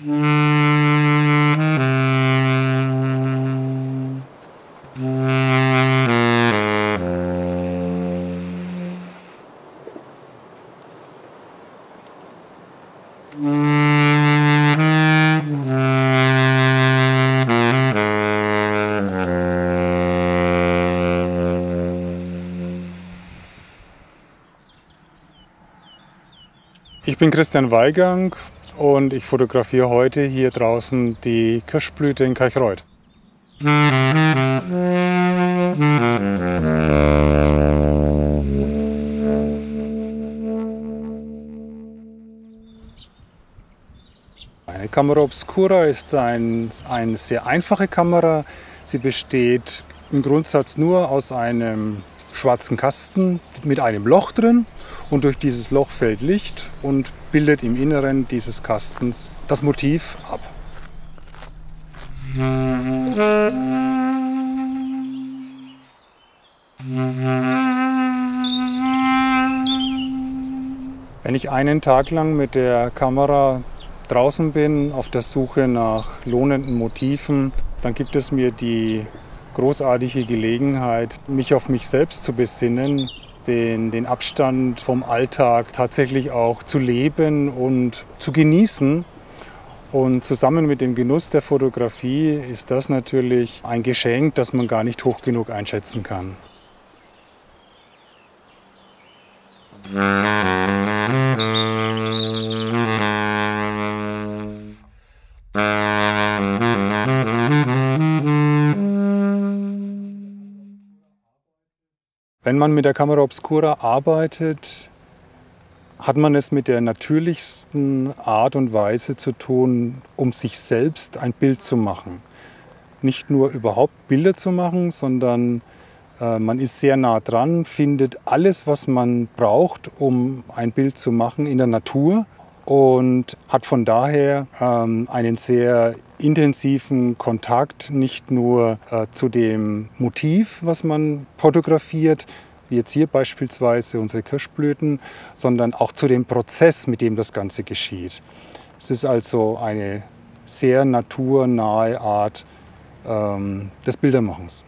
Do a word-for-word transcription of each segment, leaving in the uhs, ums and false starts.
Ich bin Christian Weigang und ich fotografiere heute hier draußen die Kirschblüte in Kirchreuth. Eine Kamera Obscura ist ein, eine sehr einfache Kamera. Sie besteht im Grundsatz nur aus einem schwarzen Kasten mit einem Loch drin, und durch dieses Loch fällt Licht und bildet im Inneren dieses Kastens das Motiv ab. Wenn ich einen Tag lang mit der Kamera draußen bin, auf der Suche nach lohnenden Motiven, dann gibt es mir die großartige Gelegenheit, mich auf mich selbst zu besinnen, den, den Abstand vom Alltag tatsächlich auch zu leben und zu genießen. Und zusammen mit dem Genuss der Fotografie ist das natürlich ein Geschenk, das man gar nicht hoch genug einschätzen kann. Wenn man mit der Kamera Obscura arbeitet, hat man es mit der natürlichsten Art und Weise zu tun, um sich selbst ein Bild zu machen. Nicht nur überhaupt Bilder zu machen, sondern äh, man ist sehr nah dran, findet alles, was man braucht, um ein Bild zu machen, in der Natur und hat von daher ähm, einen sehr intensiven Kontakt nicht nur äh, zu dem Motiv, was man fotografiert, wie jetzt hier beispielsweise unsere Kirschblüten, sondern auch zu dem Prozess, mit dem das Ganze geschieht. Es ist also eine sehr naturnahe Art ähm, des Bildermachens.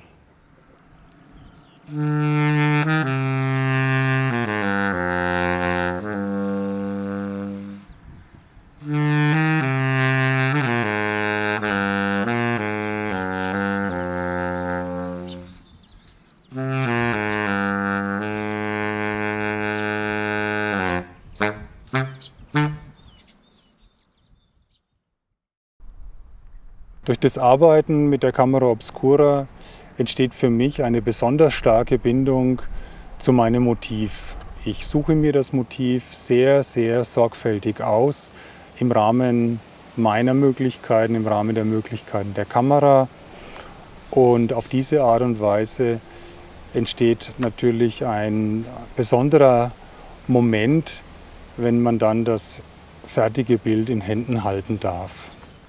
Durch das Arbeiten mit der Kamera Obscura entsteht für mich eine besonders starke Bindung zu meinem Motiv. Ich suche mir das Motiv sehr, sehr sorgfältig aus, im Rahmen meiner Möglichkeiten, im Rahmen der Möglichkeiten der Kamera. Und auf diese Art und Weise entsteht natürlich ein besonderer Moment, wenn man dann das fertige Bild in Händen halten darf.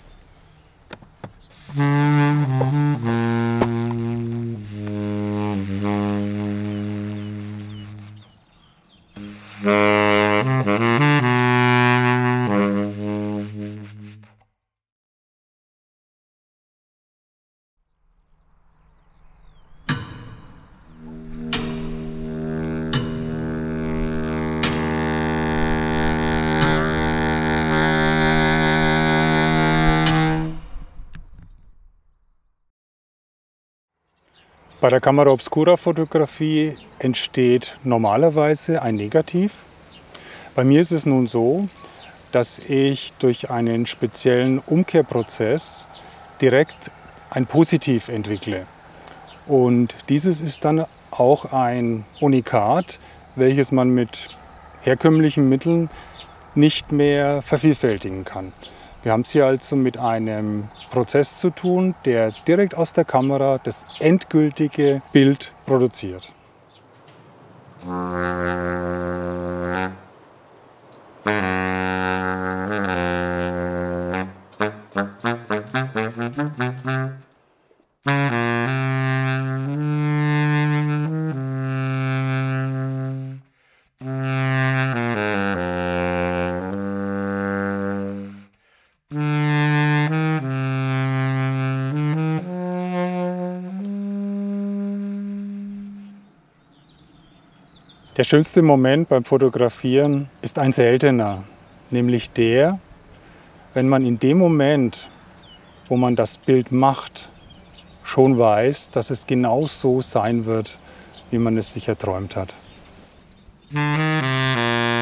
Bei der Kamera Obscura Fotografie entsteht normalerweise ein Negativ. Bei mir ist es nun so, dass ich durch einen speziellen Umkehrprozess direkt ein Positiv entwickle. Und dieses ist dann auch ein Unikat, welches man mit herkömmlichen Mitteln nicht mehr vervielfältigen kann. Wir haben es hier also mit einem Prozess zu tun, der direkt aus der Kamera das endgültige Bild produziert. Mm. Der schönste Moment beim Fotografieren ist ein seltener, nämlich der, wenn man in dem Moment, wo man das Bild macht, schon weiß, dass es genau so sein wird, wie man es sich erträumt hat.